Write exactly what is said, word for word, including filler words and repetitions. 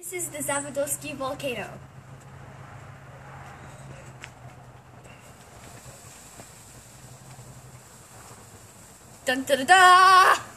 This is the Zavodolsky volcano. Dun da da da!